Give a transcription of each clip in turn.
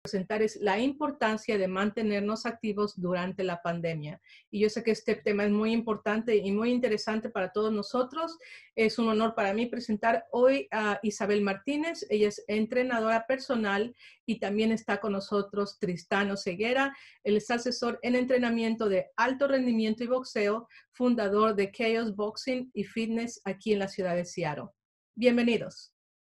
presentar es la importancia de mantenernos activos durante la pandemia. Y yo sé que este tema es muy importante y muy interesante para todos nosotros. Es un honor para mí presentar hoy a Isabel Martínez. Ella es entrenadora personal y también está con nosotros Tristán Oseguera. Él es asesor en entrenamiento de alto rendimiento y boxeo, fundador de Chaos Boxing y Fitness aquí en la ciudad de Seattle. Bienvenidos.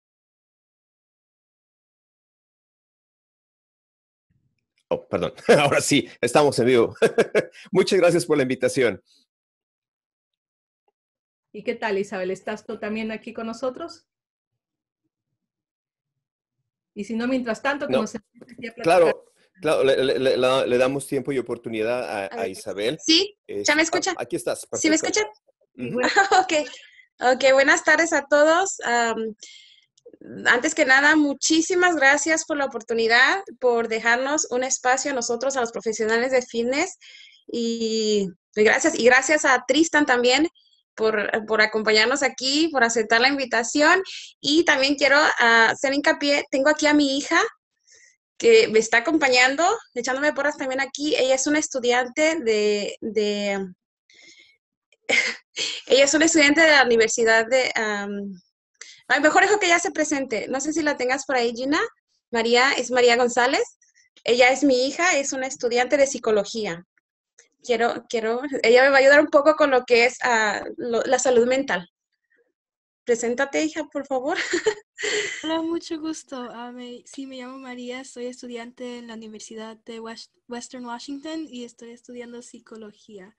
Oh, perdón. Ahora sí, estamos en vivo. Muchas gracias por la invitación. ¿Y qué tal, Isabel? ¿Estás tú también aquí con nosotros? Y si no, mientras tanto, No, como se aquí a platicar. claro, le damos tiempo y oportunidad a Isabel. Sí, ¿ya me escucha? Aquí estás, perfecto. ¿Sí me escuchan? Ok, buenas tardes a todos. Antes que nada, muchísimas gracias por la oportunidad, por dejarnos un espacio a nosotros, a los profesionales de fitness. Y gracias a Tristan también por acompañarnos aquí, por aceptar la invitación. Y también quiero hacer hincapié, tengo aquí a mi hija que me está acompañando, echándome porras también aquí. Ella es una estudiante ella es una estudiante de la Universidad de... mejor dejo que ella se presente. No sé si la tengas por ahí, Gina. Es María González. Ella es mi hija, es una estudiante de psicología. Ella me va a ayudar un poco con lo que es la salud mental. Preséntate, hija, por favor. Hola, mucho gusto. Sí, me llamo María, soy estudiante en la Universidad de Western Washington y estoy estudiando psicología.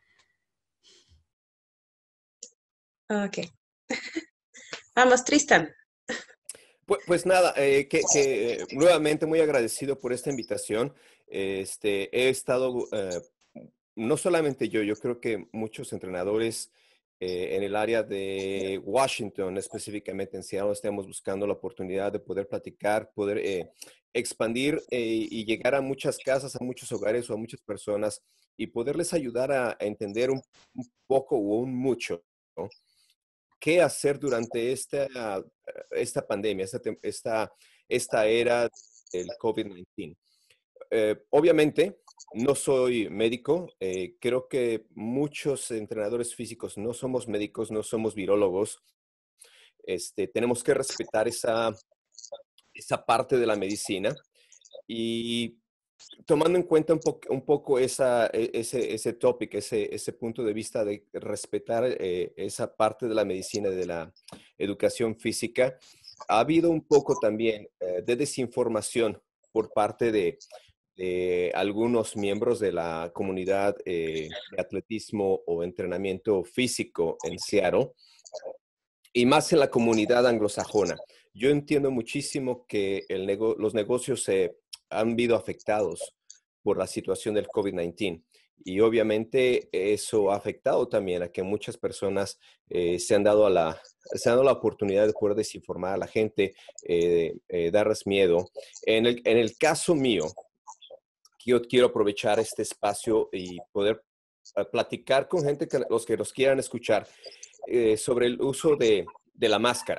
Ok. Vamos, Tristan. Pues nada, nuevamente muy agradecido por esta invitación. He estado, no solamente yo creo que muchos entrenadores en el área de Washington, específicamente en Seattle, estamos buscando la oportunidad de poder platicar, poder expandir y llegar a muchas casas, a muchos hogares o a muchas personas y poderles ayudar a entender un poco o un mucho, ¿no? ¿Qué hacer durante esta pandemia, esta era del COVID-19? Obviamente, no soy médico. Creo que muchos entrenadores físicos no somos médicos, no somos virólogos. Tenemos que respetar esa parte de la medicina y tomando en cuenta un poco ese topic, ese punto de vista de respetar esa parte de la medicina, de la educación física, ha habido un poco también de desinformación por parte de algunos miembros de la comunidad de atletismo o entrenamiento físico en Seattle, y más en la comunidad anglosajona. Yo entiendo muchísimo que los negocios se han visto afectados por la situación del COVID-19. Y obviamente eso ha afectado también a que muchas personas se han dado la oportunidad de poder desinformar a la gente, darles miedo. En el caso mío, yo quiero aprovechar este espacio y poder platicar con gente, los que nos quieran escuchar, sobre el uso de la máscara.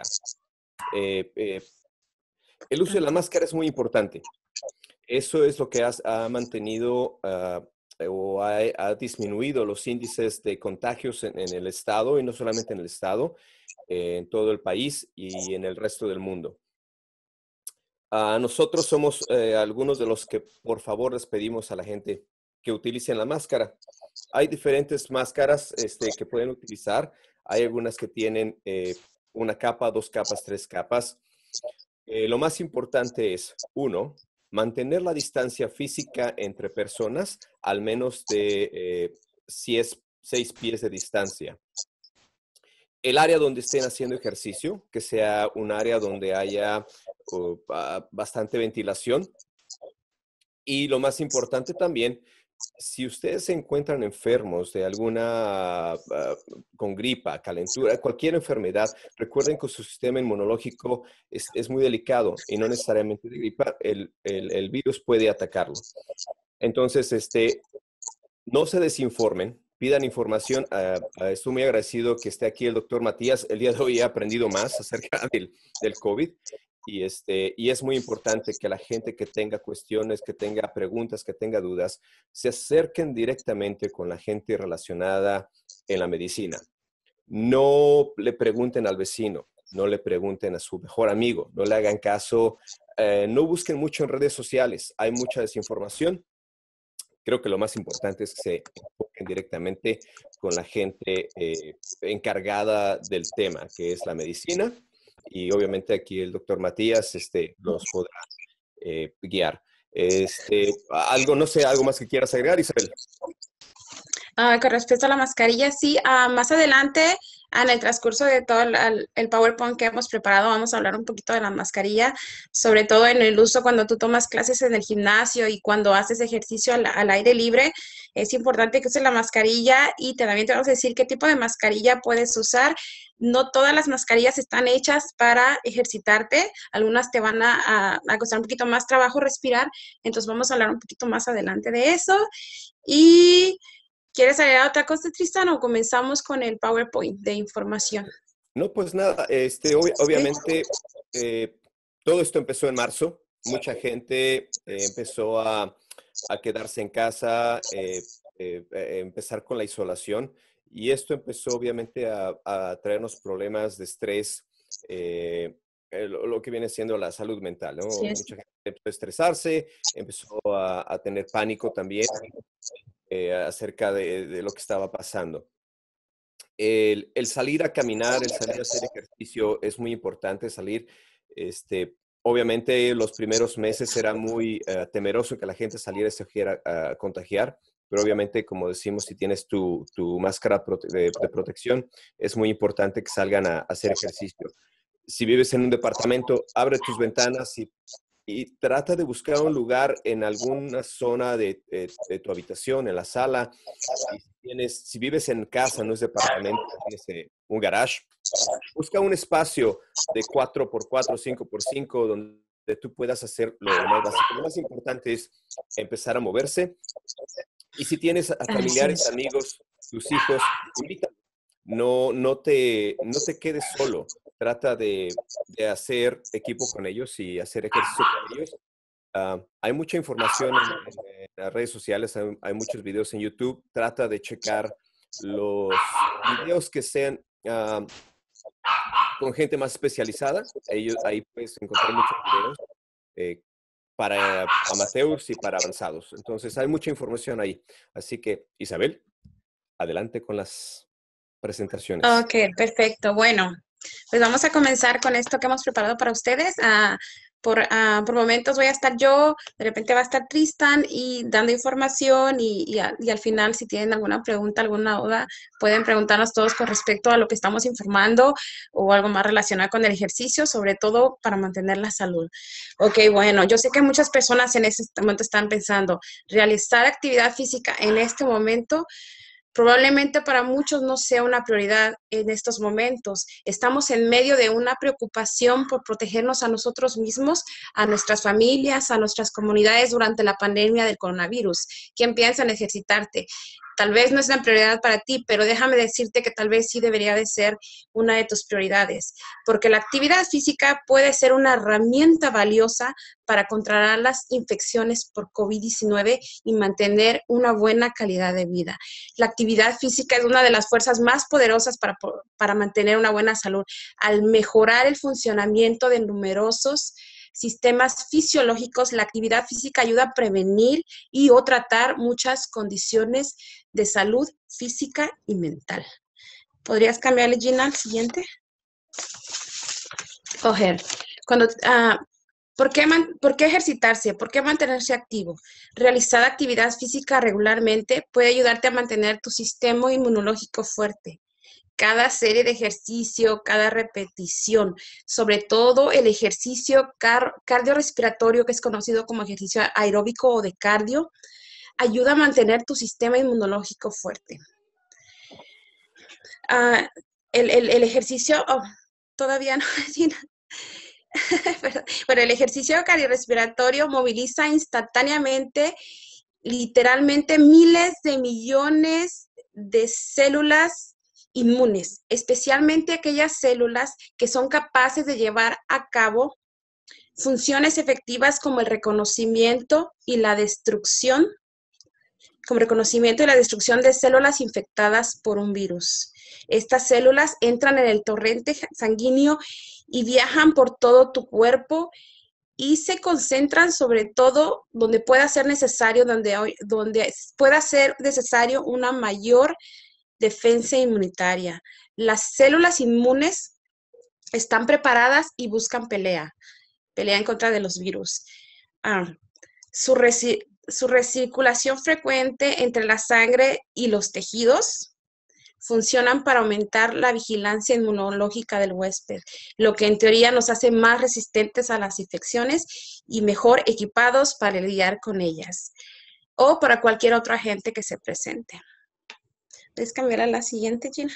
El uso de la máscara es muy importante. Eso es lo que ha mantenido o ha disminuido los índices de contagios en el estado, y no solamente en el estado, en todo el país y en el resto del mundo. Nosotros somos algunos de los que, por favor, les pedimos a la gente que utilicen la máscara. Hay diferentes máscaras que pueden utilizar. Hay algunas que tienen una capa, 2 capas, 3 capas. Lo más importante es, 1, mantener la distancia física entre personas, al menos de 6 pies de distancia. El área donde estén haciendo ejercicio, que sea un área donde haya bastante ventilación. Y lo más importante también, si ustedes se encuentran enfermos de con gripa, calentura, cualquier enfermedad, recuerden que su sistema inmunológico es muy delicado y no necesariamente de gripa, el virus puede atacarlo. Entonces, no se desinformen, pidan información. Estoy muy agradecido que esté aquí el doctor Matías. El día de hoy he aprendido más acerca del COVID y es muy importante que la gente que tenga cuestiones, que tenga preguntas, que tenga dudas, se acerquen directamente con la gente relacionada en la medicina. No le pregunten al vecino, no le pregunten a su mejor amigo, no le hagan caso, no busquen mucho en redes sociales, hay mucha desinformación. Creo que lo más importante es que se enfoquen directamente con la gente encargada del tema, que es la medicina, y obviamente aquí el doctor Matías los podrá guiar. Algo, no sé, algo más que quieras agregar, Isabel. Con respecto a la mascarilla, sí, más adelante, en el transcurso de todo el PowerPoint que hemos preparado, vamos a hablar un poquito de la mascarilla, sobre todo en el uso cuando tú tomas clases en el gimnasio y cuando haces ejercicio al aire libre. Es importante que uses la mascarilla y también te vamos a decir qué tipo de mascarilla puedes usar. No todas las mascarillas están hechas para ejercitarte, algunas te van a costar un poquito más trabajo respirar, entonces vamos a hablar un poquito más adelante de eso. Y ¿quieres agregar otra cosa, Tristan, o comenzamos con el PowerPoint de información? No, pues nada, obviamente todo esto empezó en marzo. Mucha gente empezó a quedarse en casa, empezar con la isolación. Y esto empezó obviamente a traernos problemas de estrés, lo que viene siendo la salud mental, ¿no? Sí, Mucha gente empezó a estresarse, empezó a tener pánico también acerca de lo que estaba pasando. El salir a caminar, el salir a hacer ejercicio es muy importante, salir. Obviamente los primeros meses era muy temeroso que la gente saliera y se fuera a contagiar, pero obviamente, como decimos, si tienes tu máscara de protección, es muy importante que salgan a hacer ejercicio. Si vives en un departamento, abre tus ventanas y trata de buscar un lugar en alguna zona de tu habitación, en la sala. Y si vives en casa, no es departamento, tienes un garage, busca un espacio de 4x4, 5x5, donde tú puedas hacer lo más básico. Lo más importante es empezar a moverse. Y si tienes a familiares, amigos, tus hijos, invita. No te quedes solo. Trata de hacer equipo con ellos y hacer ejercicio con ellos. Hay mucha información en las redes sociales, hay muchos videos en YouTube. Trata de checar los videos que sean con gente más especializada. Ahí puedes encontrar muchos videos para amateurs y para avanzados. Entonces, hay mucha información ahí. Así que, Isabel, adelante con las presentaciones. Ok, perfecto. Bueno, pues vamos a comenzar con esto que hemos preparado para ustedes. Por momentos voy a estar yo, de repente va a estar Tristan y dando información y al final si tienen alguna pregunta, alguna duda, pueden preguntarnos todos con respecto a lo que estamos informando o algo más relacionado con el ejercicio, sobre todo para mantener la salud. Ok, bueno, yo sé que muchas personas en este momento están pensando, realizar actividad física en este momento probablemente para muchos no sea una prioridad en estos momentos. Estamos en medio de una preocupación por protegernos a nosotros mismos, a nuestras familias, a nuestras comunidades durante la pandemia del coronavirus. ¿Quién piensa en ejercitarte? Tal vez no es una prioridad para ti, pero déjame decirte que tal vez sí debería de ser una de tus prioridades, porque la actividad física puede ser una herramienta valiosa para controlar las infecciones por COVID-19 y mantener una buena calidad de vida. La actividad física es una de las fuerzas más poderosas para mantener una buena salud, al mejorar el funcionamiento de numerosos sistemas fisiológicos. La actividad física ayuda a prevenir y o tratar muchas condiciones de salud física y mental. ¿Podrías cambiarle, Gina, al siguiente? Coger. ¿Por qué ejercitarse? ¿Por qué mantenerse activo? Realizar actividad física regularmente puede ayudarte a mantener tu sistema inmunológico fuerte. Cada serie de ejercicio, cada repetición, sobre todo el ejercicio cardiorrespiratorio, que es conocido como ejercicio aeróbico o de cardio, ayuda a mantener tu sistema inmunológico fuerte. El ejercicio, todavía no, bueno, el ejercicio cardiorrespiratorio moviliza instantáneamente, literalmente miles de millones de células inmunes, especialmente aquellas células que son capaces de llevar a cabo funciones efectivas como el reconocimiento y la destrucción, de células infectadas por un virus. Estas células entran en el torrente sanguíneo y viajan por todo tu cuerpo y se concentran sobre todo donde pueda ser necesario, donde pueda ser necesario una mayor defensa inmunitaria. Las células inmunes están preparadas y buscan pelea en contra de los virus. Su recirculación frecuente entre la sangre y los tejidos funcionan para aumentar la vigilancia inmunológica del huésped, lo que en teoría nos hace más resistentes a las infecciones y mejor equipados para lidiar con ellas o para cualquier otro agente que se presente. ¿Puedes cambiar a la siguiente, Gina?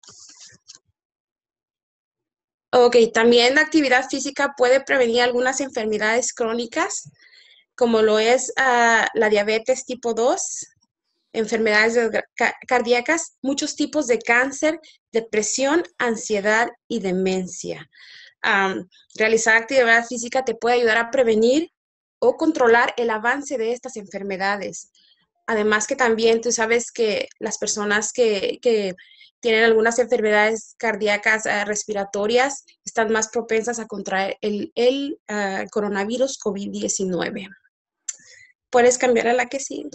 Ok, también la actividad física puede prevenir algunas enfermedades crónicas, como lo es la diabetes tipo 2, enfermedades cardíacas, muchos tipos de cáncer, depresión, ansiedad y demencia. Realizar actividad física te puede ayudar a prevenir o controlar el avance de estas enfermedades. Además que también tú sabes que las personas que tienen algunas enfermedades cardíacas respiratorias están más propensas a contraer el coronavirus COVID-19. ¿Puedes cambiar a la que sigue?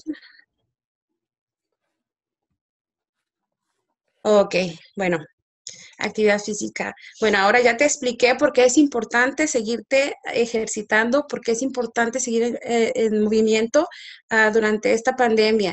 Ok, bueno, actividad física. Bueno, ahora ya te expliqué por qué es importante seguirte ejercitando, por qué es importante seguir en movimiento durante esta pandemia.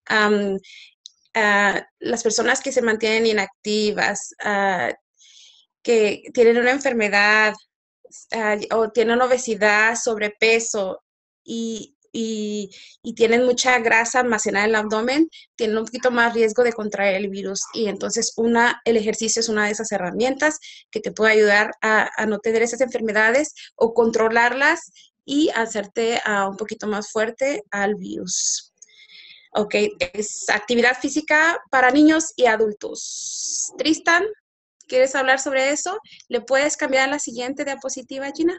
Las personas que se mantienen inactivas, que tienen una enfermedad o tienen obesidad, sobrepeso y tienen mucha grasa almacenada en el abdomen, tienen un poquito más riesgo de contraer el virus. Y entonces el ejercicio es una de esas herramientas que te puede ayudar a no tener esas enfermedades o controlarlas y hacerte un poquito más fuerte al virus. Ok, es actividad física para niños y adultos. Tristan, ¿quieres hablar sobre eso? ¿Le puedes cambiar a la siguiente diapositiva, Gina?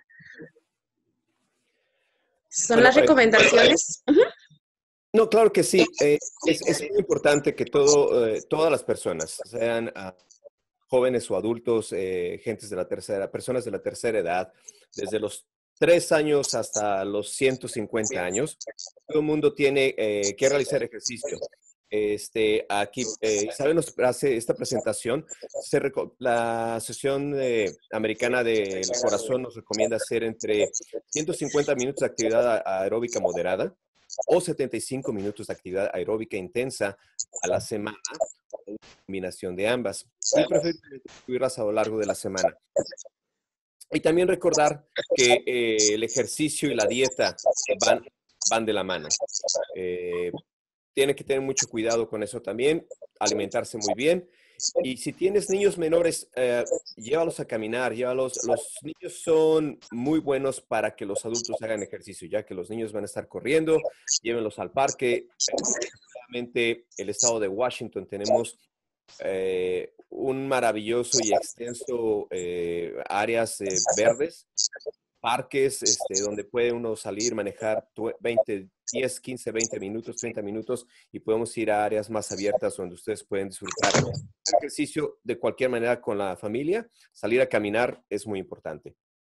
Son las recomendaciones. No, claro que sí. Es muy importante que todas las personas, sean jóvenes o adultos, personas de la tercera edad, desde los 3 años hasta los 150 años, todo el mundo tiene que realizar ejercicio. Aquí Isabel nos hace esta presentación. La Asociación Americana del Corazón nos recomienda hacer entre 150 minutos de actividad aeróbica moderada o 75 minutos de actividad aeróbica intensa a la semana, una combinación de ambas, y preferiblemente incluirlas a lo largo de la semana. Y también recordar que el ejercicio y la dieta van de la mano. Tiene que tener mucho cuidado con eso también, alimentarse muy bien. Y si tienes niños menores, llévalos a caminar, llévalos. Los niños son muy buenos para que los adultos hagan ejercicio, ya que los niños van a estar corriendo, llévenlos al parque. Solamente el estado de Washington tenemos un maravilloso y extenso áreas verdes, parques donde puede uno salir, manejar 10, 15, 20 minutos, 30 minutos y podemos ir a áreas más abiertas donde ustedes pueden disfrutar ejercicio de cualquier manera con la familia. Salir a caminar es muy importante.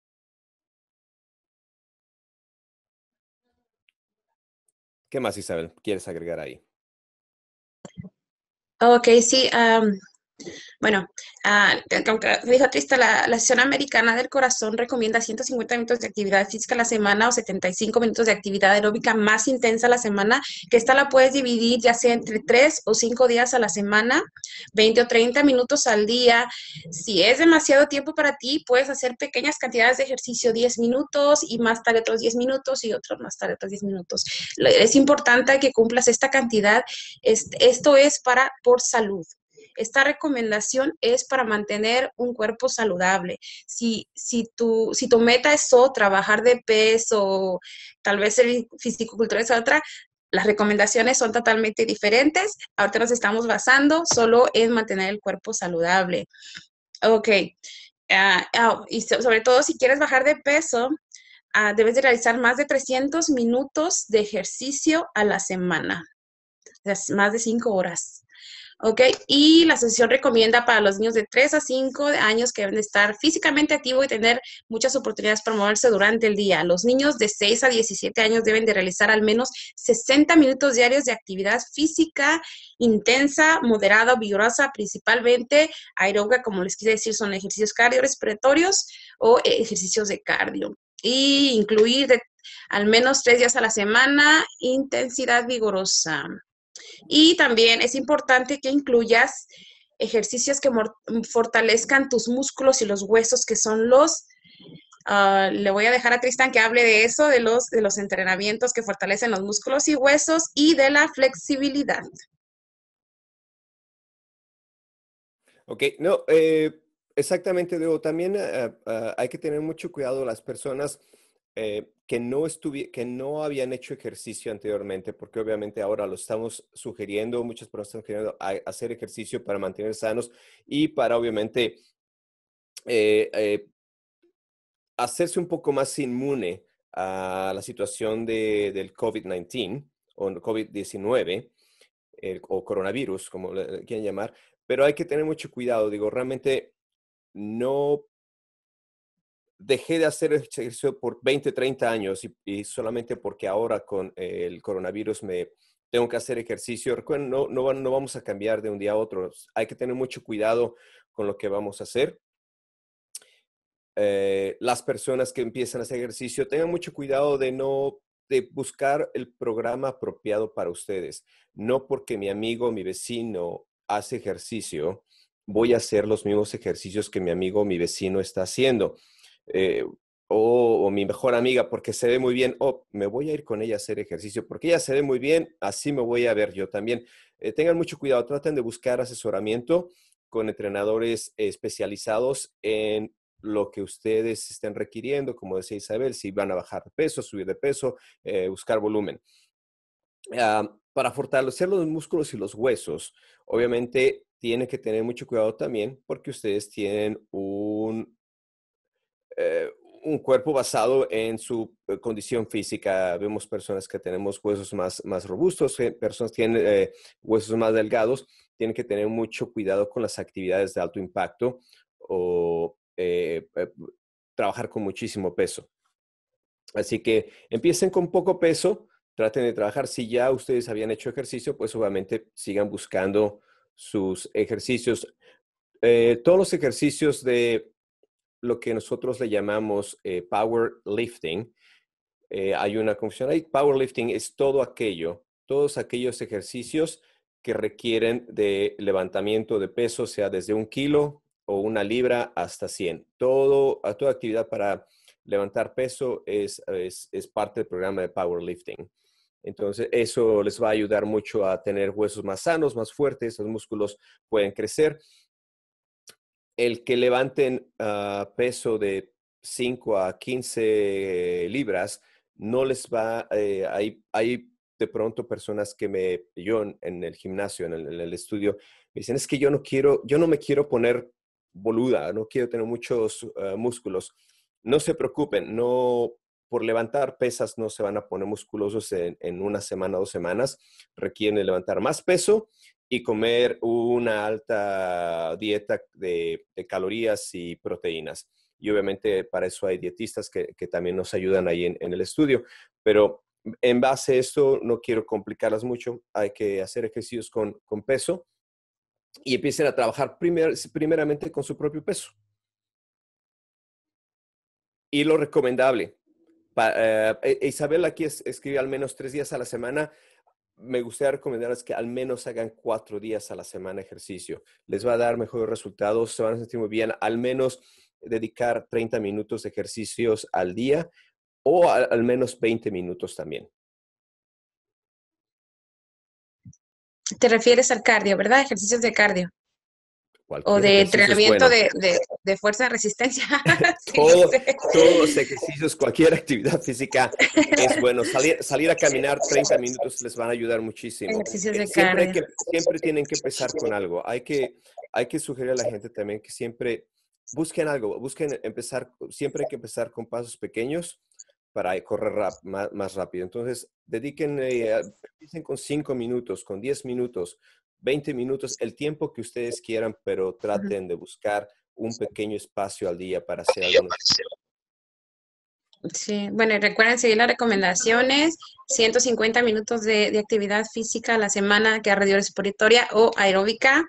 ¿Qué más, Isabel, quieres agregar ahí? Ok, sí. Bueno, como dijo Trista, la Asociación Americana del Corazón recomienda 150 minutos de actividad física a la semana o 75 minutos de actividad aeróbica más intensa a la semana, que esta la puedes dividir ya sea entre 3 o 5 días a la semana, 20 o 30 minutos al día. Si es demasiado tiempo para ti, puedes hacer pequeñas cantidades de ejercicio, 10 minutos y más tarde otros 10 minutos y otros más tarde otros 10 minutos. Es importante que cumplas esta cantidad. Esto es por salud. Esta recomendación es para mantener un cuerpo saludable. Si tu meta es trabajar de peso, tal vez el fisicocultura es otra, las recomendaciones son totalmente diferentes. Ahorita nos estamos basando solo en mantener el cuerpo saludable. Ok. Y sobre todo si quieres bajar de peso, debes de realizar más de 300 minutos de ejercicio a la semana, o sea, más de 5 horas. ¿Ok? Y la asociación recomienda para los niños de 3 a 5 años que deben de estar físicamente activos y tener muchas oportunidades para moverse durante el día. Los niños de 6 a 17 años deben de realizar al menos 60 minutos diarios de actividad física intensa, moderada o vigorosa, principalmente aeróbica, como les quise decir, son ejercicios cardiorrespiratorios o ejercicios de cardio. Y incluir al menos 3 días a la semana intensidad vigorosa. Y también es importante que incluyas ejercicios que fortalezcan tus músculos y los huesos, que son le voy a dejar a Tristan que hable de eso, de los entrenamientos que fortalecen los músculos y huesos y de la flexibilidad. Ok, no, exactamente, Diego. También hay que tener mucho cuidado las personas que no habían hecho ejercicio anteriormente, porque obviamente ahora lo estamos sugiriendo, muchas personas están sugiriendo hacer ejercicio para mantener sanos y para obviamente hacerse un poco más inmune a la situación del COVID-19 o COVID-19 o coronavirus, como le quieren llamar, pero hay que tener mucho cuidado. Digo, realmente no dejé de hacer ejercicio por 20, 30 años y solamente porque ahora con el coronavirus me tengo que hacer ejercicio. Recuerden, no vamos a cambiar de un día a otro. Hay que tener mucho cuidado con lo que vamos a hacer. Las personas que empiezan a hacer ejercicio, tengan mucho cuidado de buscar el programa apropiado para ustedes. No porque mi amigo, mi vecino hace ejercicio, voy a hacer los mismos ejercicios que mi amigo, mi vecino está haciendo. O mi mejor amiga, porque se ve muy bien, me voy a ir con ella a hacer ejercicio, porque ella se ve muy bien, así me voy a ver yo también. Tengan mucho cuidado, traten de buscar asesoramiento con entrenadores especializados en lo que ustedes estén requiriendo, como decía Isabel, si van a bajar de peso, subir de peso, buscar volumen. Para fortalecer los músculos y los huesos, obviamente tienen que tener mucho cuidado también porque ustedes tienen un cuerpo basado en su condición física. Vemos personas que tenemos huesos más robustos, personas que tienen huesos más delgados, tienen que tener mucho cuidado con las actividades de alto impacto o trabajar con muchísimo peso. Así que empiecen con poco peso, traten de trabajar. Si ya ustedes habían hecho ejercicio, pues obviamente sigan buscando sus ejercicios. Todos los ejercicios de lo que nosotros le llamamos powerlifting. Hay una confusión ahí. Powerlifting es todos aquellos ejercicios que requieren de levantamiento de peso, sea desde 1 kilo o 1 libra hasta 100. Toda actividad para levantar peso es parte del programa de powerlifting. Entonces, eso les va a ayudar mucho a tener huesos más sanos, más fuertes, los músculos pueden crecer. El que levanten peso de 5 a 15 libras, no les va, hay de pronto personas que yo en el gimnasio, en el estudio, me dicen, es que yo no me quiero poner boluda, no quiero tener muchos músculos. No se preocupen, por levantar pesas no se van a poner musculosos en 1 semana, 2 semanas. Requieren levantar más peso y comer una alta dieta de calorías y proteínas. Y obviamente para eso hay dietistas que también nos ayudan ahí en el estudio. Pero en base a esto, no quiero complicarlas mucho. Hay que hacer ejercicios con peso y empiecen a trabajar primeramente con su propio peso. Y lo recomendable. Isabel aquí escribe al menos 3 días a la semana. Me gustaría recomendarles que al menos hagan 4 días a la semana ejercicio. Les va a dar mejores resultados, se van a sentir muy bien. Al menos dedicar 30 minutos de ejercicios al día o al menos 20 minutos también. Te refieres al cardio, ¿verdad? Ejercicios de cardio. Cualquier O de ejercicio es entrenamiento bueno. de fuerza de resistencia. Sí, Todos sé. los ejercicios, cualquier actividad física es bueno. Salir a caminar 30 minutos les van a ayudar muchísimo. Ejercicios de Siempre tienen que empezar con algo. Hay que sugerir a la gente también que siempre busquen algo. Siempre hay que empezar con pasos pequeños para correr más rápido. Entonces, empiecen con 5 minutos, con 10 minutos, 20 minutos, el tiempo que ustedes quieran, pero traten de buscar un pequeño espacio al día para hacer algunos. Sí, bueno, y recuerden seguir las recomendaciones, 150 minutos de actividad física a la semana, cardiorrespiratoria o aeróbica,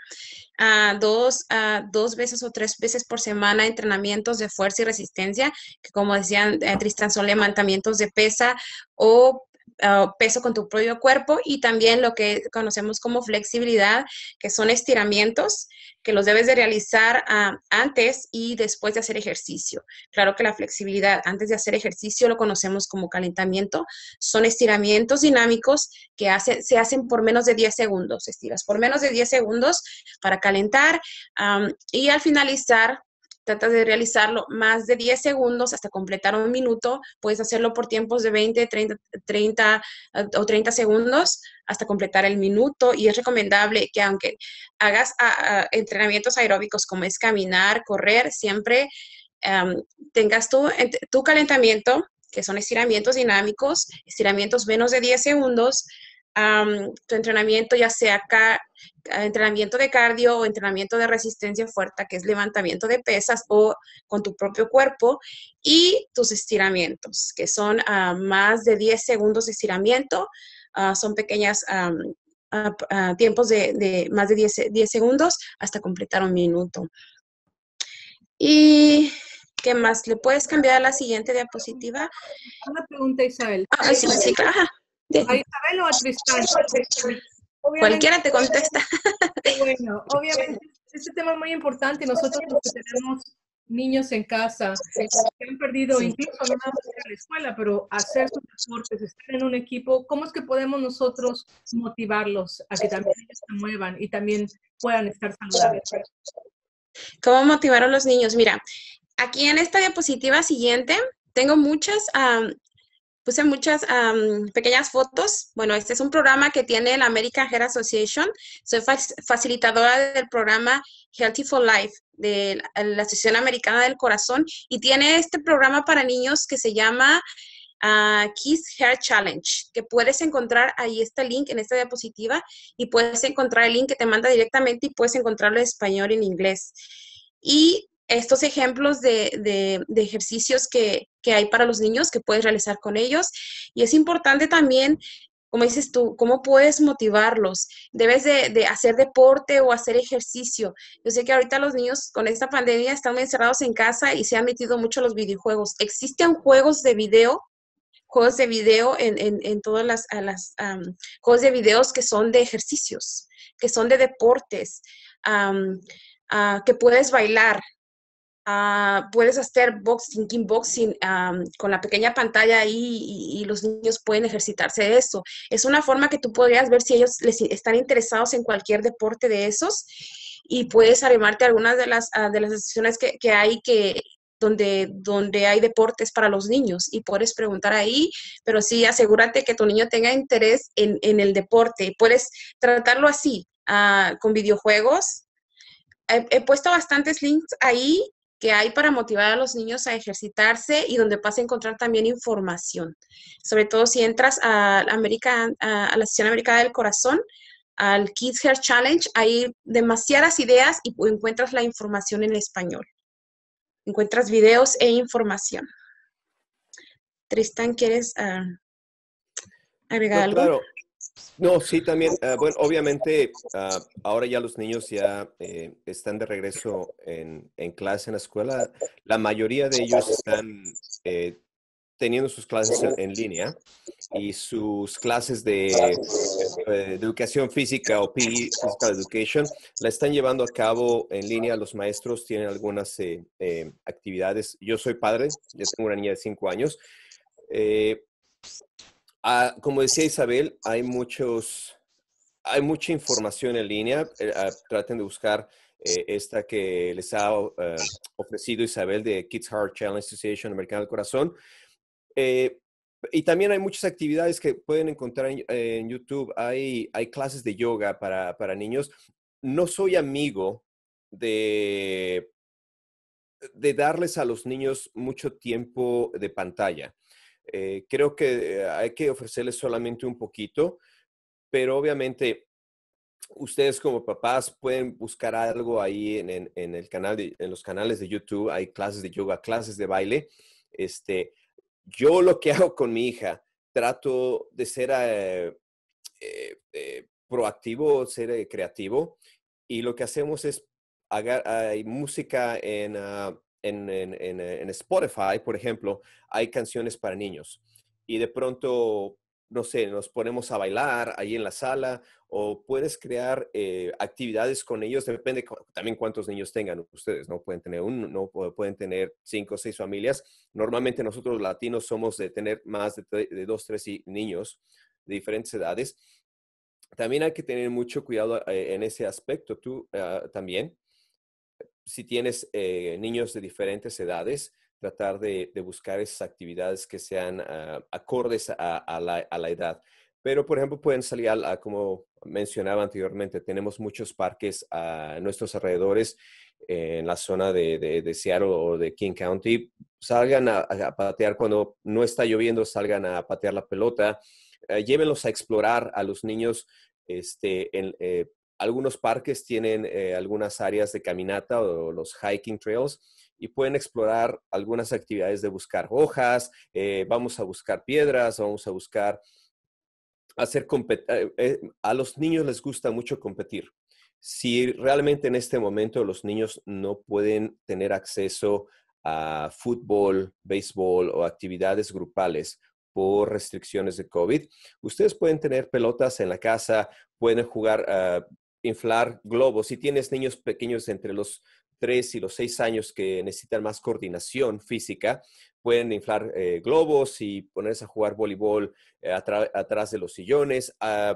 dos veces o 3 veces por semana entrenamientos de fuerza y resistencia, que como decían Tristan, son levantamientos de pesa o peso con tu propio cuerpo, y también lo que conocemos como flexibilidad, que son estiramientos que los debes de realizar antes y después de hacer ejercicio. Claro que la flexibilidad antes de hacer ejercicio lo conocemos como calentamiento. Son estiramientos dinámicos que se hacen por menos de 10 segundos. Estiras por menos de 10 segundos para calentar, y al finalizar tratas de realizarlo más de 10 segundos hasta completar 1 minuto. Puedes hacerlo por tiempos de 20, 30 o 30 segundos hasta completar el minuto, y es recomendable que aunque hagas entrenamientos aeróbicos como es caminar, correr, siempre tengas tu calentamiento, que son estiramientos dinámicos, estiramientos menos de 10 segundos, tu entrenamiento ya sea entrenamiento de cardio o entrenamiento de resistencia fuerte, que es levantamiento de pesas o con tu propio cuerpo, y tus estiramientos, que son más de 10 segundos de estiramiento, son pequeñas tiempos de más de 10 segundos hasta completar 1 minuto. ¿Y qué más? ¿Le puedes cambiar a la siguiente diapositiva? Una pregunta, Isabel. Sí, claro. ¿A Isabel o a Tristán? Cualquiera te contesta. Bueno, obviamente este tema es muy importante. Nosotros los que tenemos niños en casa que han perdido, incluso no nada más ir a la escuela, pero hacer sus deportes, estar en un equipo, ¿cómo es que podemos nosotros motivarlos a que también ellos se muevan y también puedan estar saludables? ¿Cómo motivar a los niños? Mira, aquí en esta diapositiva siguiente tengo puse muchas pequeñas fotos. Bueno, este es un programa que tiene la American Heart Association. Soy facilitadora del programa Healthy for Life de la Asociación Americana del Corazón, y tiene este programa para niños que se llama Kids Heart Challenge, que puedes encontrar, ahí está el link en esta diapositiva, y puedes encontrar el link que te manda directamente, y puedes encontrarlo en español y en inglés. Y estos ejemplos de ejercicios que hay para los niños que puedes realizar con ellos. Y es importante también, como dices tú, cómo puedes motivarlos. Debes de hacer deporte o hacer ejercicio. Yo sé que ahorita los niños con esta pandemia están muy encerrados en casa y se han metido mucho los videojuegos. Existen juegos de video en todas las juegos de videos que son de ejercicios, que son de deportes, que puedes bailar. Puedes hacer boxing, kickboxing con la pequeña pantalla ahí, y los niños pueden ejercitarse de eso. Es una forma que tú podrías ver si ellos están interesados en cualquier deporte de esos, y puedes arrimarte a algunas de las sesiones que hay donde hay deportes para los niños, y puedes preguntar ahí, pero sí asegúrate que tu niño tenga interés en el deporte. Puedes tratarlo así, con videojuegos. He puesto bastantes links ahí que hay para motivar a los niños a ejercitarse, y donde vas a encontrar también información. Sobre todo si entras a la Asociación Americana del Corazón, al Kids Heart Challenge, hay demasiadas ideas y encuentras la información en español. Encuentras videos e información. Tristan, ¿quieres agregar No, algo? claro. No, sí, también. Bueno, obviamente, ahora ya los niños ya están de regreso en clase en la escuela. La mayoría de ellos están teniendo sus clases en línea, y sus clases de educación física o PE, Physical Education, la están llevando a cabo en línea. Los maestros tienen algunas actividades. Yo soy padre, ya tengo una niña de 5 años. Como decía Isabel, hay mucha información en línea. Traten de buscar esta que les ha ofrecido Isabel, de Kids Heart Challenge Association Americana del Corazón. Y también hay muchas actividades que pueden encontrar en YouTube. Hay clases de yoga para niños. No soy amigo de darles a los niños mucho tiempo de pantalla. Creo que hay que ofrecerles solamente un poquito, pero obviamente ustedes como papás pueden buscar algo ahí en el canal en los canales de YouTube. Hay clases de yoga, clases de baile. Yo lo que hago con mi hija, trato de ser proactivo, ser creativo. Y lo que hacemos es, hay música en Spotify, por ejemplo, hay canciones para niños. Y de pronto, no sé, nos ponemos a bailar ahí en la sala o puedes crear actividades con ellos. Depende también cuántos niños tengan ustedes, ¿no? Pueden tener no pueden tener 5 o 6 familias. Normalmente nosotros los latinos somos de tener más de 2, 3 niños de diferentes edades. También hay que tener mucho cuidado en ese aspecto. Tú también, si tienes niños de diferentes edades, tratar de buscar esas actividades que sean acordes a la edad. Pero, por ejemplo, pueden salir como mencionaba anteriormente, tenemos muchos parques a nuestros alrededores en la zona de Seattle o de King County. Salgan a patear cuando no está lloviendo, salgan a patear la pelota. Llévenlos a explorar a los niños. Algunos parques tienen algunas áreas de caminata o los hiking trails y pueden explorar algunas actividades de buscar hojas, vamos a buscar piedras, vamos a buscar a los niños les gusta mucho competir. Si realmente en este momento los niños no pueden tener acceso a fútbol, béisbol o actividades grupales por restricciones de COVID, ustedes pueden tener pelotas en la casa, pueden jugar, inflar globos. Si tienes niños pequeños entre los 3 y los 6 años que necesitan más coordinación física, pueden inflar globos y ponerse a jugar voleibol atrás de los sillones.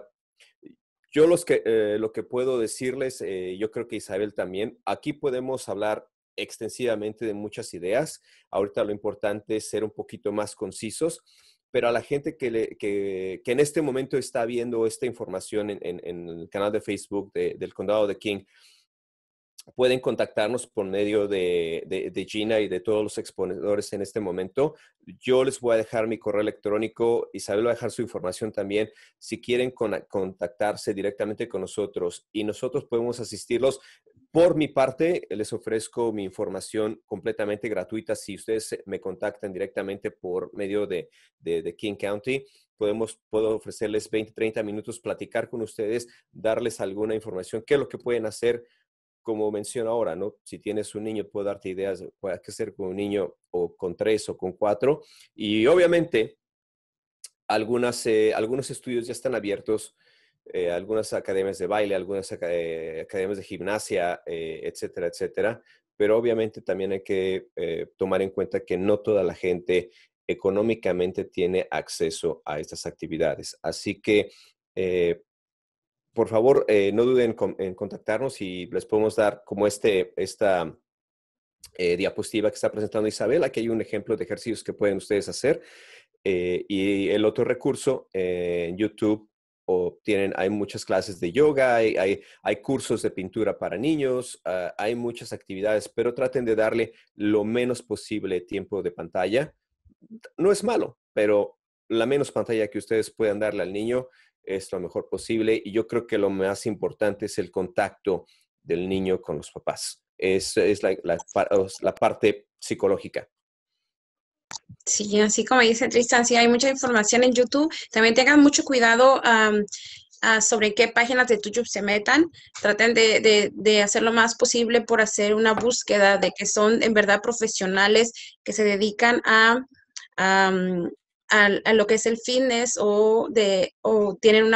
Yo lo que puedo decirles, yo creo que Isabel también, aquí podemos hablar extensivamente de muchas ideas. Ahorita lo importante es ser un poquito más concisos, pero a la gente que en este momento está viendo esta información en el canal de Facebook del Condado de King, pueden contactarnos por medio de Gina y de todos los exponedores en este momento. Yo les voy a dejar mi correo electrónico. Isabel va a dejar su información también. Si quieren contactarse directamente con nosotros y nosotros podemos asistirlos. Por mi parte, les ofrezco mi información completamente gratuita. Si ustedes me contactan directamente por medio de King County, puedo ofrecerles 20, 30 minutos, platicar con ustedes, darles alguna información, qué es lo que pueden hacer. Como menciono ahora, ¿no? Si tienes un niño, puedo darte ideas de qué hacer con un niño o con 3 o con 4. Y obviamente, algunos estudios ya están abiertos, algunas academias de baile, algunas academias de gimnasia, etcétera, etcétera. Pero obviamente también hay que tomar en cuenta que no toda la gente económicamente tiene acceso a estas actividades. Así que por favor, no duden en contactarnos y les podemos dar como esta diapositiva que está presentando Isabel. Aquí hay un ejemplo de ejercicios que pueden ustedes hacer. Y el otro recurso, en YouTube hay muchas clases de yoga, hay cursos de pintura para niños, hay muchas actividades, pero traten de darle lo menos posible tiempo de pantalla. No es malo, pero la menos pantalla que ustedes puedan darle al niño es lo mejor posible. Y yo creo que lo más importante es el contacto del niño con los papás. Es la parte psicológica. Sí, así como dice Tristan, sí hay mucha información en YouTube. También tengan mucho cuidado sobre qué páginas de YouTube se metan. Traten de hacer lo más posible por hacer una búsqueda de que son en verdad profesionales que se dedican a lo que es el fitness o tienen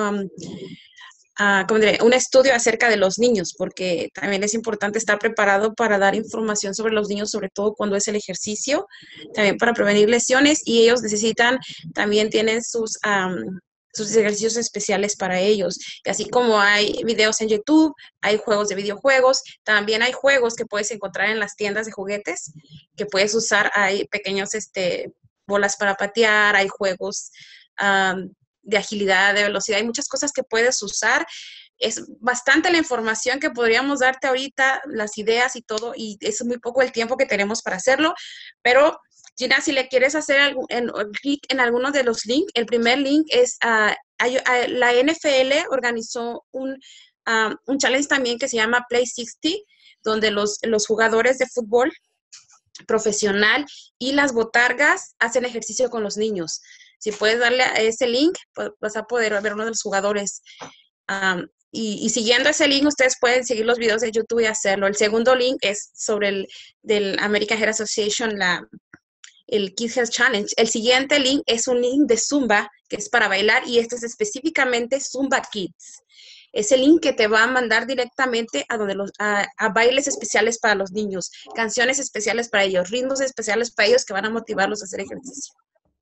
un estudio acerca de los niños, porque también es importante estar preparado para dar información sobre los niños, sobre todo cuando es el ejercicio, también para prevenir lesiones, y ellos tienen sus ejercicios especiales para ellos. Y así como hay videos en YouTube, hay juegos de videojuegos, también hay juegos que puedes encontrar en las tiendas de juguetes que puedes usar. Hay pequeños bolas para patear, hay juegos de agilidad, de velocidad, hay muchas cosas que puedes usar. Es bastante la información que podríamos darte ahorita, las ideas y todo, y es muy poco el tiempo que tenemos para hacerlo, pero Gina, si le quieres hacer clic en alguno de los links, el primer link es, la NFL organizó un challenge también que se llama Play 60, donde los jugadores de fútbol profesional y las botargas hacen ejercicio con los niños. Si puedes darle a ese link, pues vas a poder ver uno de los jugadores. Y siguiendo ese link, ustedes pueden seguir los videos de YouTube y hacerlo. El segundo link es sobre del American Heart Association, el Kids Health Challenge. El siguiente link es un link de Zumba, que es para bailar, y este es específicamente Zumba Kids. Es el link que te va a mandar directamente a bailes especiales para los niños, canciones especiales para ellos, ritmos especiales para ellos que van a motivarlos a hacer ejercicio.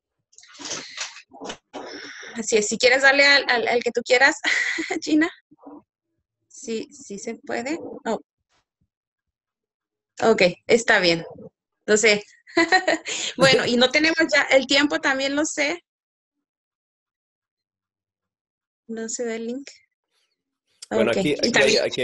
Así es, si quieres darle al que tú quieras, Gina. Sí, sí se puede. Oh. Ok, está bien. Entonces, bueno, y no tenemos ya el tiempo, también lo sé. No se da el link. Bueno, Okay. aquí.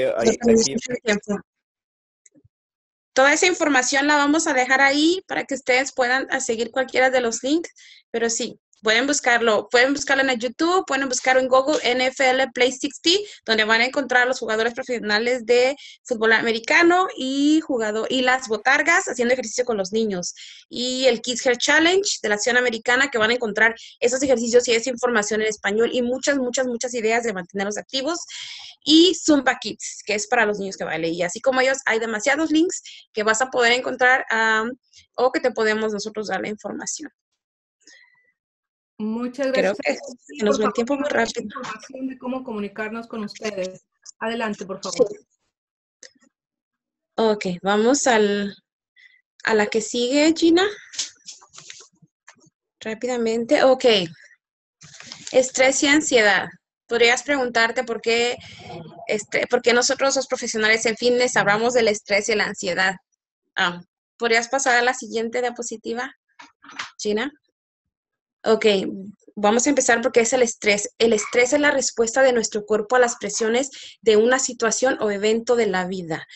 Toda esa información la vamos a dejar ahí para que ustedes puedan seguir cualquiera de los links, pero sí, pueden buscarlo en YouTube, pueden buscarlo en Google, NFL Play 60, donde van a encontrar los jugadores profesionales de fútbol americano y las botargas haciendo ejercicio con los niños. Y el Kids Health Challenge de la Acción Americana, que van a encontrar esos ejercicios y esa información en español y muchas ideas de mantenerlos activos. Y Zumba Kids, que es para los niños que bailan. Y así como ellos, hay demasiados links que vas a poder encontrar o que te podemos nosotros dar la información. Muchas gracias. Creo que nos va el tiempo muy rápido. Información de cómo comunicarnos con ustedes. Adelante, por favor. Sí. Ok, vamos a la que sigue, Gina. Rápidamente. Ok. Estrés y ansiedad. Podrías preguntarte por qué nosotros los profesionales en fitness hablamos del estrés y la ansiedad. ¿Podrías pasar a la siguiente diapositiva, Gina? Ok, vamos a empezar porque es el estrés. El estrés es la respuesta de nuestro cuerpo a las presiones de una situación o evento de la vida.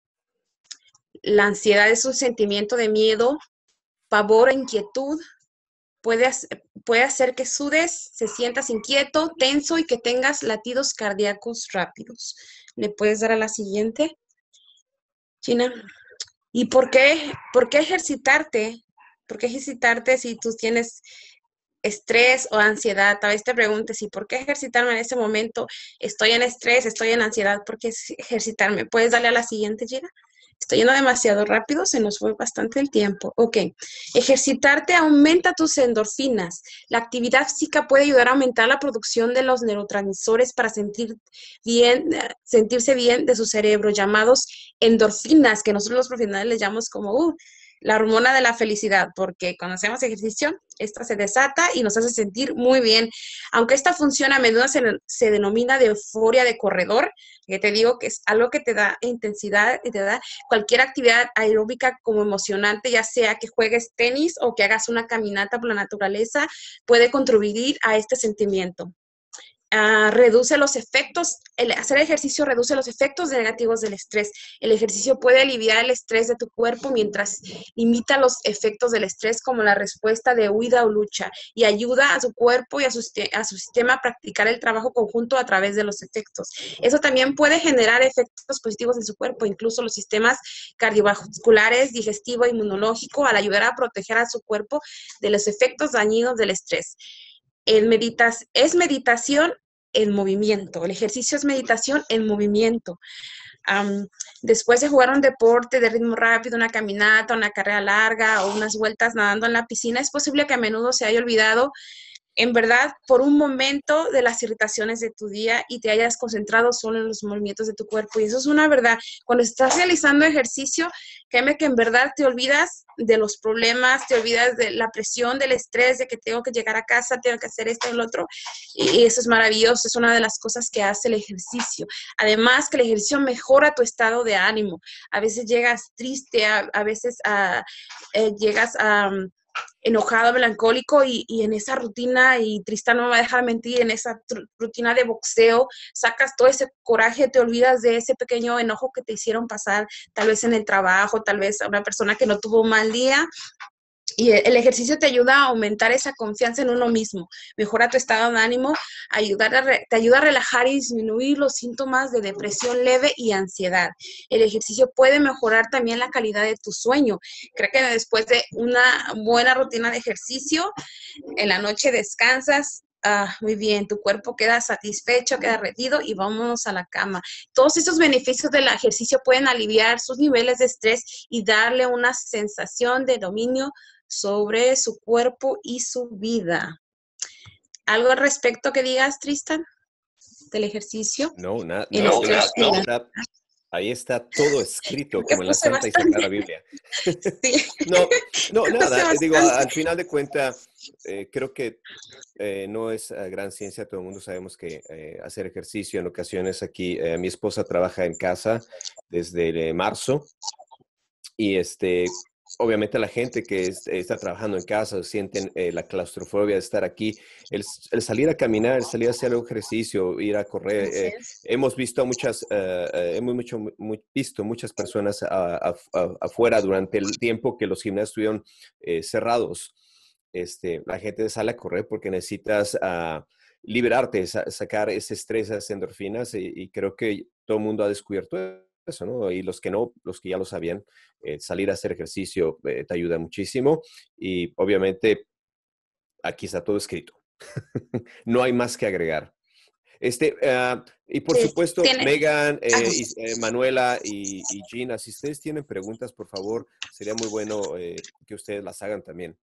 La ansiedad es un sentimiento de miedo, pavor o inquietud. Puede hacer que sudes, se sientas inquieto, tenso y que tengas latidos cardíacos rápidos. ¿Le puedes dar a la siguiente, Gina? ¿Y por qué ejercitarte? ¿Por qué ejercitarte si tú tienes estrés o ansiedad? Tal vez te preguntes, ¿y por qué ejercitarme en ese momento? Estoy en estrés, estoy en ansiedad, ¿por qué ejercitarme? ¿Puedes darle a la siguiente, Gina? Estoy yendo demasiado rápido, se nos fue bastante el tiempo. Ok, ejercitarte aumenta tus endorfinas. La actividad física puede ayudar a aumentar la producción de los neurotransmisores para sentirse bien de su cerebro, llamados endorfinas, que nosotros los profesionales les llamamos como la hormona de la felicidad, porque cuando hacemos ejercicio, esta se desata y nos hace sentir muy bien. Aunque esta función a menudo se denomina de euforia de corredor, que te digo que es algo que te da intensidad y te da cualquier actividad aeróbica como emocionante, ya sea que juegues tenis o que hagas una caminata por la naturaleza, puede contribuir a este sentimiento. Reduce los efectos, hacer ejercicio reduce los efectos negativos del estrés. El ejercicio puede aliviar el estrés de tu cuerpo mientras limita los efectos del estrés como la respuesta de huida o lucha y ayuda a su cuerpo y a su sistema a practicar el trabajo conjunto a través de los efectos. Eso también puede generar efectos positivos en su cuerpo, incluso los sistemas cardiovasculares, digestivo e inmunológico, al ayudar a proteger a su cuerpo de los efectos dañinos del estrés. Es meditación en movimiento. El ejercicio es meditación en movimiento. Después de jugar un deporte de ritmo rápido, una caminata, una carrera larga o unas vueltas nadando en la piscina, es posible que a menudo se haya olvidado, en verdad, por un momento de las irritaciones de tu día y te hayas concentrado solo en los movimientos de tu cuerpo. Y eso es una verdad. Cuando estás realizando ejercicio, créeme que en verdad te olvidas de los problemas, te olvidas de la presión, del estrés, de que tengo que llegar a casa, tengo que hacer esto y lo otro. Y eso es maravilloso, es una de las cosas que hace el ejercicio. Además, que el ejercicio mejora tu estado de ánimo. A veces llegas triste, a veces llegas enojado, melancólico y en esa rutina, y Tristán no me va a dejar mentir, en esa rutina de boxeo, sacas todo ese coraje, te olvidas de ese pequeño enojo que te hicieron pasar, tal vez en el trabajo, tal vez a una persona que no tuvo un mal día, Y el ejercicio te ayuda a aumentar esa confianza en uno mismo, mejora tu estado de ánimo, te ayuda a relajar y disminuir los síntomas de depresión leve y ansiedad. El ejercicio puede mejorar también la calidad de tu sueño. Creo que después de una buena rutina de ejercicio, en la noche descansas. Muy bien, tu cuerpo queda satisfecho, queda rendido y vámonos a la cama. Todos esos beneficios del ejercicio pueden aliviar sus niveles de estrés y darle una sensación de dominio sobre su cuerpo y su vida. ¿Algo al respecto que digas, Tristan, del ejercicio? No, El estrés y la- ahí está todo escrito, Creo que como en la puse Santa y bastante. Sagrada Biblia. Sí, No, puse nada, digo, bastante. al final de cuentas, creo que no es gran ciencia, todo el mundo sabemos que hacer ejercicio en ocasiones aquí, mi esposa trabaja en casa desde marzo y obviamente la gente que está trabajando en casa sienten la claustrofobia de estar aquí, el salir a caminar, el salir a hacer ejercicio, ir a correr. Así es. Hemos visto visto muchas personas afuera durante el tiempo que los gimnasios estuvieron cerrados. La gente sale a correr porque necesitas liberarte, sacar ese estrés, esas endorfinas, y creo que todo el mundo ha descubierto eso, ¿no? Y los que no, los que ya lo sabían, salir a hacer ejercicio te ayuda muchísimo y obviamente aquí está todo escrito. No hay más que agregar. Y por Sí, supuesto, tiene. Megan, Ajá. Manuela y Gina, si ustedes tienen preguntas, por favor, sería muy bueno que ustedes las hagan también.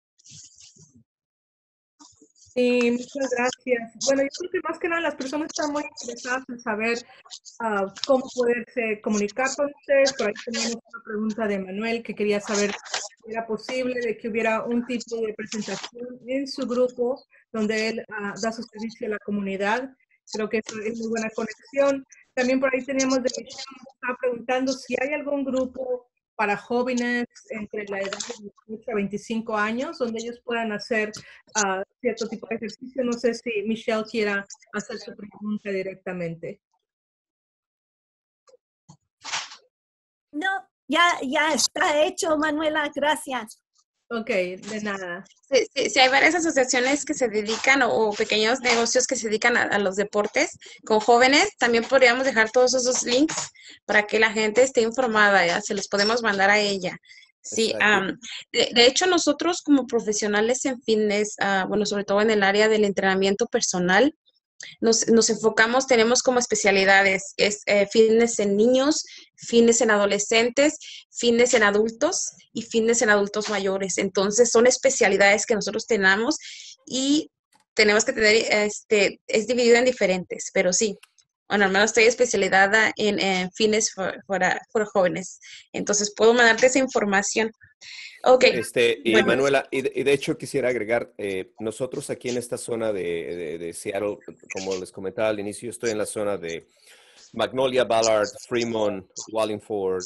Sí, muchas gracias. Bueno, yo creo que más que nada las personas están muy interesadas en saber cómo poderse comunicar con ustedes. Por ahí teníamos una pregunta de Manuel que quería saber si era posible de que hubiera un tipo de presentación en su grupo donde él da su servicio a la comunidad. Creo que eso es muy buena conexión. También por ahí teníamos de Michelle, nos estaba preguntando si hay algún grupo para jóvenes entre la edad de 18 a 25 años donde ellos puedan hacer cierto tipo de ejercicio. No sé si Michelle quiera hacer su pregunta directamente. No, ya está hecho, Manuela, gracias. Ok, de nada. Sí, hay varias asociaciones que se dedican o pequeños negocios que se dedican a los deportes con jóvenes. También podríamos dejar todos esos links para que la gente esté informada, ¿ya? Se los podemos mandar a ella. Sí, de hecho nosotros como profesionales en fitness, bueno, sobre todo en el área del entrenamiento personal, nos enfocamos, tenemos como especialidades, fitness en niños, fitness en adolescentes, fitness en adultos y fitness en adultos mayores. Entonces, son especialidades que nosotros tenemos y tenemos que tener, es dividido en diferentes, pero sí. Bueno, al menos estoy especializada en fitness para jóvenes. Entonces, puedo mandarte esa información. Ok. Y Bueno, Manuela, y de hecho quisiera agregar, nosotros aquí en esta zona de Seattle, como les comentaba al inicio, yo estoy en la zona de Magnolia, Ballard, Fremont, Wallingford.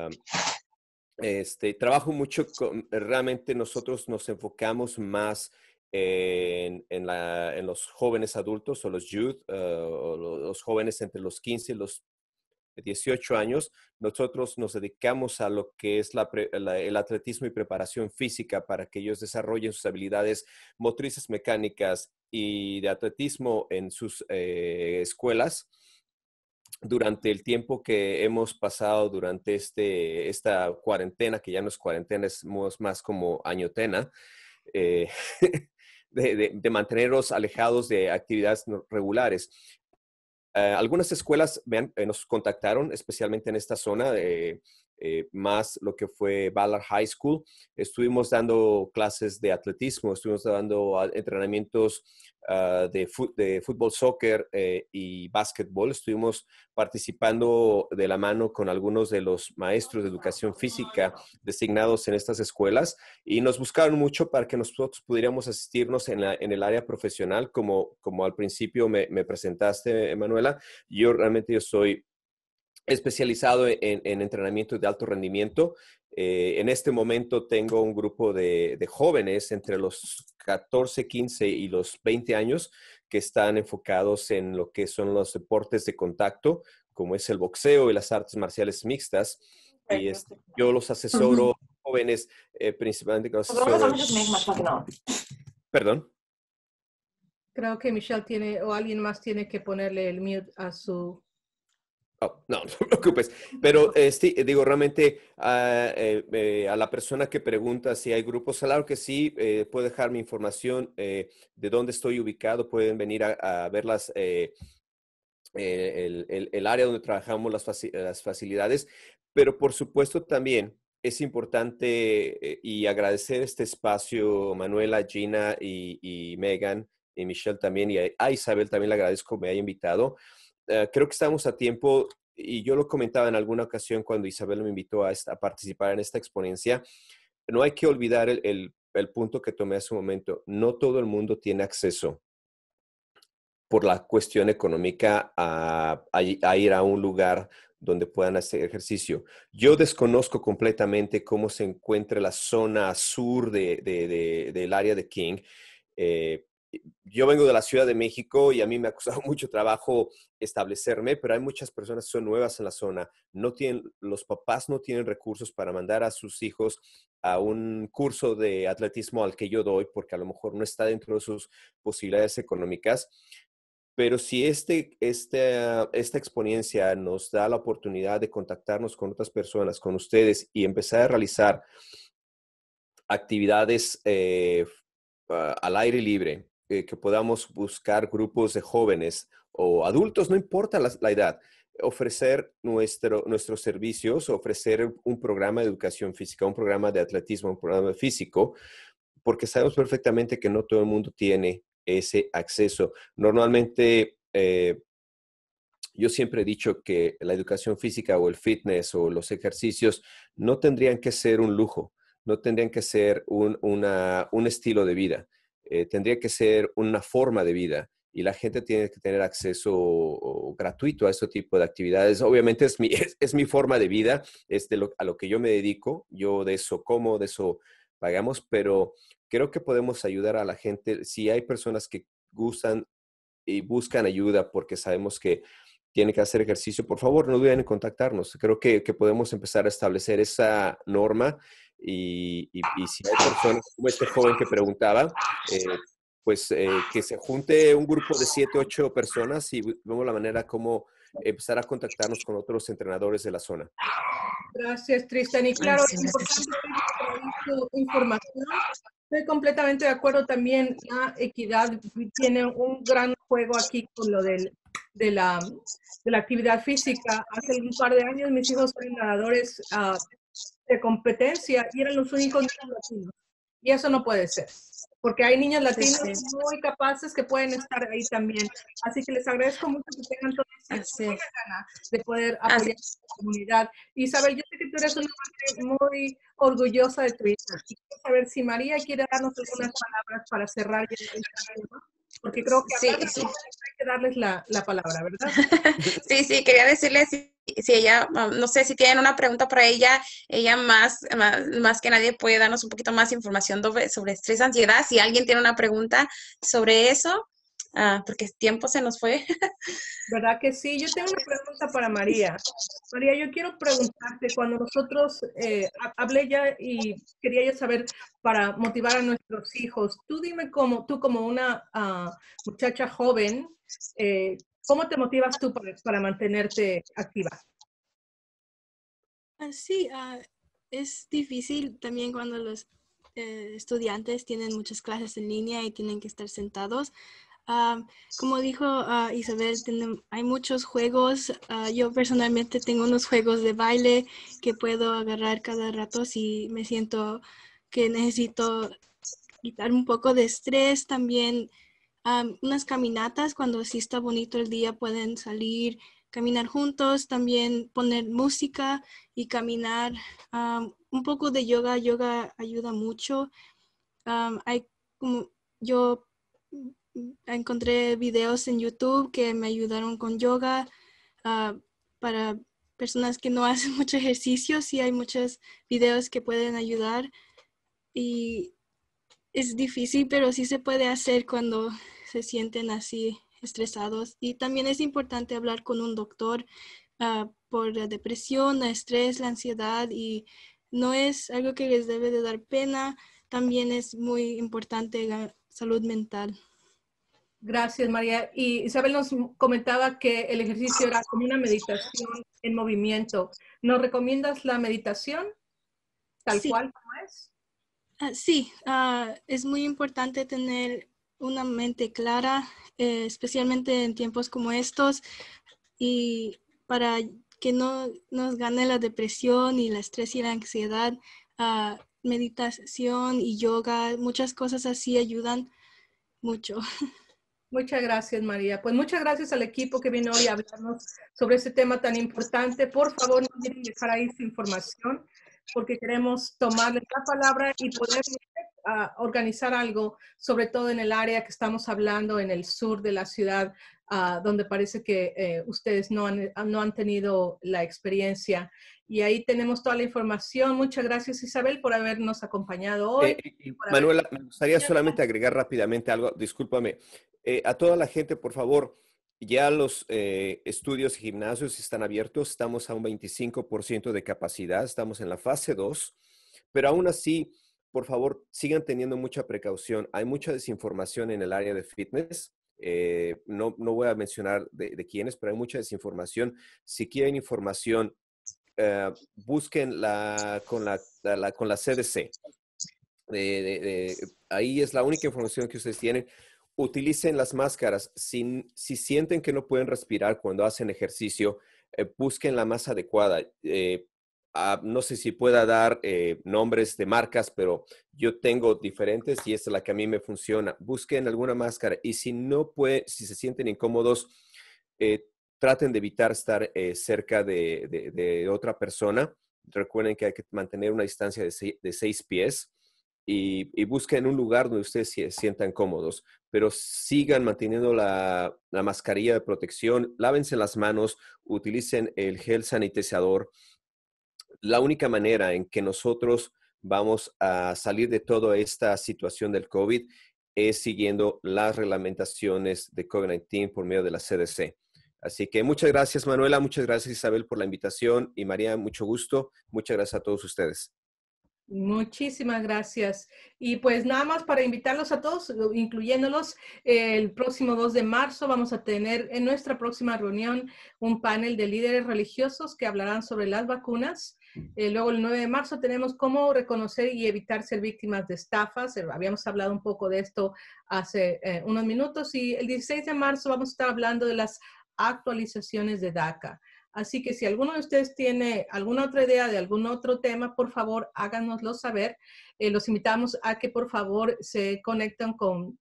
Trabajo mucho realmente nosotros nos enfocamos más en los jóvenes adultos o los youth, o los jóvenes entre los 15 y los 18 años. Nosotros nos dedicamos a lo que es el atletismo y preparación física para que ellos desarrollen sus habilidades motrices mecánicas y de atletismo en sus escuelas. Durante el tiempo que hemos pasado durante esta cuarentena, que ya no es cuarentena, es más como añotena, eh, de mantenerlos alejados de actividades regulares. Algunas escuelas nos contactaron, especialmente en esta zona, más lo que fue Ballard High School. Estuvimos dando clases de atletismo, estuvimos dando entrenamientos de fútbol, soccer y básquetbol. Estuvimos participando de la mano con algunos de los maestros de educación física designados en estas escuelas y nos buscaron mucho para que nosotros pudiéramos asistirnos en el área profesional, como al principio me presentaste, Manuela. Yo soy especializado en entrenamiento de alto rendimiento. En este momento tengo un grupo de jóvenes entre los 14, 15 y los 20 años que están enfocados en lo que son los deportes de contacto, como es el boxeo y las artes marciales mixtas. Y yo los asesoro jóvenes, principalmente con Perdón. Creo que Michelle tiene, o alguien más tiene que ponerle el mute a su... Oh, no, no te preocupes. Pero sí, digo, realmente a la persona que pregunta si hay grupos, claro que sí, puede dejar mi información de dónde estoy ubicado, pueden venir a ver el área donde trabajamos, las facilidades, pero por supuesto también es importante y agradecer este espacio, Manuela, Gina y Megan y Michelle también, y a Isabel también le agradezco que me haya invitado. Creo que estamos a tiempo, y yo lo comentaba en alguna ocasión cuando Isabel me invitó a participar en esta exponencia. No hay que olvidar el punto que tomé hace un momento. No todo el mundo tiene acceso por la cuestión económica a ir a un lugar donde puedan hacer ejercicio. Yo desconozco completamente cómo se encuentra la zona sur del área de King. Eh, yo vengo de la Ciudad de México y a mí me ha costado mucho trabajo establecerme, pero hay muchas personas que son nuevas en la zona. Los papás no tienen recursos para mandar a sus hijos a un curso de atletismo al que yo doy, porque a lo mejor no está dentro de sus posibilidades económicas. Pero si esta exponencia nos da la oportunidad de contactarnos con otras personas, con ustedes, y empezar a realizar actividades al aire libre, que podamos buscar grupos de jóvenes o adultos, no importa la edad, ofrecer nuestros servicios, ofrecer un programa de educación física, un programa de atletismo, un programa físico, porque sabemos perfectamente que no todo el mundo tiene ese acceso. Normalmente, yo siempre he dicho que la educación física o el fitness o los ejercicios no tendrían que ser un lujo, no tendrían que ser un estilo de vida, tendría que ser una forma de vida. Y la gente tiene que tener acceso gratuito a este tipo de actividades. Obviamente es mi forma de vida, es a lo que yo me dedico. Yo de eso como, de eso pagamos, pero creo que podemos ayudar a la gente. Si hay personas que gustan y buscan ayuda porque sabemos que tienen que hacer ejercicio, por favor, no duden en contactarnos. Creo que podemos empezar a establecer esa norma y si hay personas como este joven que preguntaba, pues que se junte un grupo de 7, 8 personas y vemos la manera como empezar a contactarnos con otros entrenadores de la zona. Gracias, Tristan. Y claro, es importante tu información. Estoy completamente de acuerdo también. La equidad tiene un gran juego aquí con lo de la actividad física. Hace un par de años mis hijos eran nadadores de competencia y eran los únicos niños latinos. Y eso no puede ser, porque hay niños latinos muy capaces que pueden estar ahí también. Así que les agradezco mucho que tengan toda esa gana de poder apoyar a la comunidad. Isabel, yo sé que tú eres una madre muy orgullosa de tu hija. Quiero saber si María quiere darnos algunas palabras para cerrar el tema, porque creo que hay que darles la palabra, ¿verdad? Sí, quería decirle si ella, no sé si tienen una pregunta para ella más que nadie puede darnos un poquito más información sobre estrés, ansiedad, si alguien tiene una pregunta sobre eso, porque el tiempo se nos fue. ¿Verdad que sí? Yo tengo una pregunta para María. María, yo quiero preguntarte, cuando nosotros hablé ya y quería yo saber para motivar a nuestros hijos, tú dime tú como una muchacha joven, ¿cómo te motivas tú para mantenerte activa? Sí, es difícil también cuando los estudiantes tienen muchas clases en línea y tienen que estar sentados. Como dijo Isabel, hay muchos juegos. Yo personalmente tengo unos juegos de baile que puedo agarrar cada rato si me siento que necesito quitar un poco de estrés. También unas caminatas, cuando sí está bonito el día, pueden salir, caminar juntos, también poner música y caminar. Un poco de yoga ayuda mucho. Yo encontré videos en YouTube que me ayudaron con yoga para personas que no hacen mucho ejercicio. Sí hay muchos videos que pueden ayudar y es difícil, pero sí se puede hacer cuando se sienten así estresados. Y también es importante hablar con un doctor por la depresión, el estrés, la ansiedad y no es algo que les debe de dar pena. También es muy importante la salud mental. Gracias, María. Y Isabel nos comentaba que el ejercicio era como una meditación en movimiento. ¿Nos recomiendas la meditación tal Sí. cual como es? Sí, es muy importante tener una mente clara, especialmente en tiempos como estos, y para que no nos gane la depresión y el estrés y la ansiedad, meditación y yoga, muchas cosas así ayudan mucho. Muchas gracias, María. Pues muchas gracias al equipo que vino hoy a hablarnos sobre este tema tan importante. Por favor, no olviden dejar ahí su información, porque queremos tomarles la palabra y poder organizar algo, sobre todo en el área que estamos hablando, en el sur de la ciudad, donde parece que ustedes no han tenido la experiencia. Y ahí tenemos toda la información. Muchas gracias, Isabel, por habernos acompañado hoy. Manuela, me gustaría solamente agregar rápidamente algo, discúlpame. A toda la gente, por favor, ya los estudios y gimnasios están abiertos, estamos a un 25% de capacidad, estamos en la fase 2, pero aún así, por favor, sigan teniendo mucha precaución. Hay mucha desinformación en el área de fitness. No voy a mencionar de quiénes, pero hay mucha desinformación. Si quieren información, busquen con la CDC. Ahí es la única información que ustedes tienen. Utilicen las máscaras. Si sienten que no pueden respirar cuando hacen ejercicio, busquen la más adecuada. No sé si pueda dar nombres de marcas, pero yo tengo diferentes y esta es la que a mí me funciona. Busquen alguna máscara y si se sienten incómodos, traten de evitar estar cerca de otra persona. Recuerden que hay que mantener una distancia de 6 pies. Y busquen un lugar donde ustedes se sientan cómodos, pero sigan manteniendo la mascarilla de protección, lávense las manos, utilicen el gel sanitizador. La única manera en que nosotros vamos a salir de toda esta situación del COVID es siguiendo las reglamentaciones de COVID-19 por medio de la CDC. Así que muchas gracias, Manuela, muchas gracias, Isabel, por la invitación, y María, mucho gusto. Muchas gracias a todos ustedes. Muchísimas gracias. Y pues nada más para invitarlos a todos, incluyéndolos, el próximo 2 de marzo vamos a tener en nuestra próxima reunión un panel de líderes religiosos que hablarán sobre las vacunas. Luego el 9 de marzo tenemos cómo reconocer y evitar ser víctimas de estafas. Habíamos hablado un poco de esto hace unos minutos. Y el 16 de marzo vamos a estar hablando de las actualizaciones de DACA. Así que si alguno de ustedes tiene alguna otra idea de algún otro tema, por favor, háganoslo saber. Los invitamos a que por favor se conecten con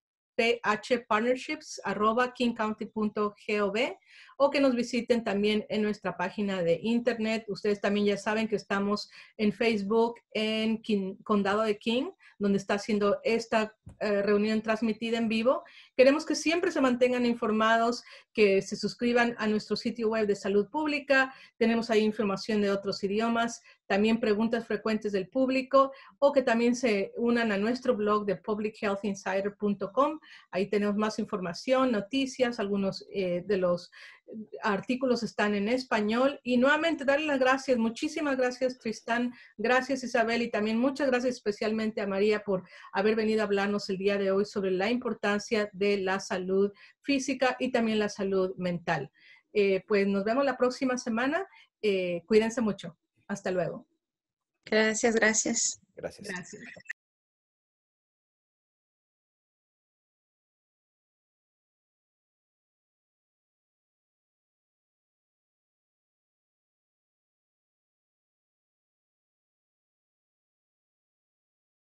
phpartnerships@kingcounty.gov o que nos visiten también en nuestra página de internet. Ustedes también ya saben que estamos en Facebook, en Condado de King, donde está haciendo esta reunión transmitida en vivo. Queremos que siempre se mantengan informados, que se suscriban a nuestro sitio web de salud pública. Tenemos ahí información de otros idiomas, también preguntas frecuentes del público, o que también se unan a nuestro blog de publichealthinsider.com. Ahí tenemos más información, noticias, algunos de los artículos están en español. Y nuevamente darle las gracias, muchísimas gracias Tristán, gracias Isabel, y también muchas gracias especialmente a María por haber venido a hablarnos el día de hoy sobre la importancia de la salud física y también la salud mental. Pues nos vemos la próxima semana. Cuídense mucho. Hasta luego. Gracias, gracias. Gracias. Gracias.